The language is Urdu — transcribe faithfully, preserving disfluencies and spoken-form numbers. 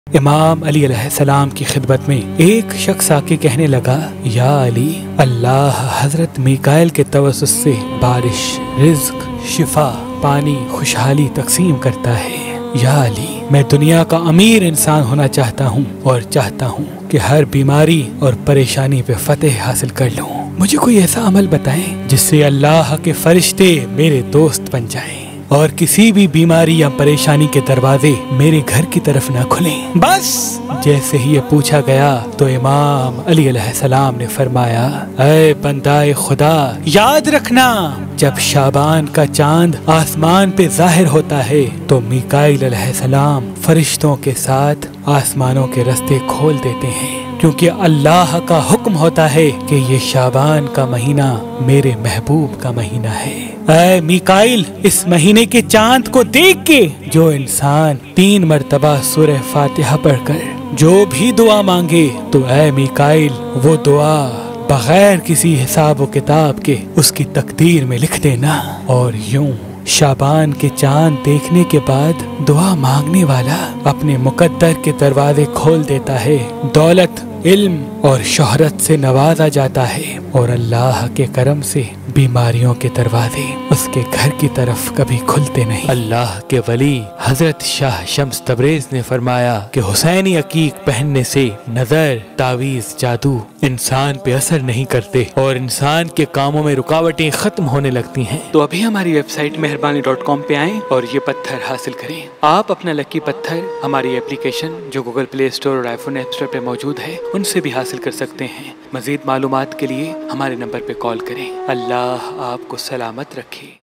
امام علی علیہ السلام کی خدمت میں ایک شخص آ کے کہنے لگا، یا علی، اللہ حضرت میکائیل کے توسط سے بارش، رزق، شفا، پانی، خوشحالی تقسیم کرتا ہے۔ یا علی، میں دنیا کا امیر انسان ہونا چاہتا ہوں اور چاہتا ہوں کہ ہر بیماری اور پریشانی پہ فتح حاصل کر لوں۔ مجھے کوئی ایسا عمل بتائیں جس سے اللہ کے فرشتے میرے دوست بن جائیں اور کسی بھی بیماری یا پریشانی کے دروازے میرے گھر کی طرف نہ کھلیں۔ بس جیسے ہی یہ پوچھا گیا تو امام علی علیہ السلام نے فرمایا، اے بندائے خدا، یاد رکھنا جب شعبان کا چاند آسمان پہ ظاہر ہوتا ہے تو میکائیل علیہ السلام فرشتوں کے ساتھ آسمانوں کے رستے کھول دیتے ہیں، کیونکہ اللہ کا حکم ہوتا ہے کہ یہ شعبان کا مہینہ میرے محبوب کا مہینہ ہے۔ اے میکائیل، اس مہینے کے چاند کو دیکھ کے جو انسان تین مرتبہ سورہ فاتحہ پڑھ کر جو بھی دعا مانگے تو اے میکائیل وہ دعا بغیر کسی حساب و کتاب کے اس کی تقدیر میں لکھ دینا۔ اور یوں شعبان کے چاند دیکھنے کے بعد دعا مانگنے والا اپنے مقدر کے دروازے کھول دیتا ہے، دولت، علم اور شہرت سے نوازا جاتا ہے، اور اللہ کے کرم سے بیماریوں کے دروازے اس کے گھر کی طرف کبھی کھلتے نہیں۔ اللہ کے ولی حضرت شاہ شمس تبریز نے فرمایا کہ حسینی عقیق پہننے سے نظر، تعویذ، جادو انسان پہ اثر نہیں کرتے اور انسان کے کاموں میں رکاوٹیں ختم ہونے لگتی ہیں۔ تو ابھی ہماری website Meherbani dot com پہ آئیں اور یہ پتھر حاصل کریں۔ آپ اپنا لکی پتھر ہماری اپلیکیشن جو گوگل پلے اسٹور اور آئی فون ایپ اسٹور پہ موجود ہے ان سے بھی حاصل کر سکتے ہیں۔ مزید معلومات کے لیے ہمارے نمبر پہ کال کریں۔ اللہ آپ کو سلامت رکھے۔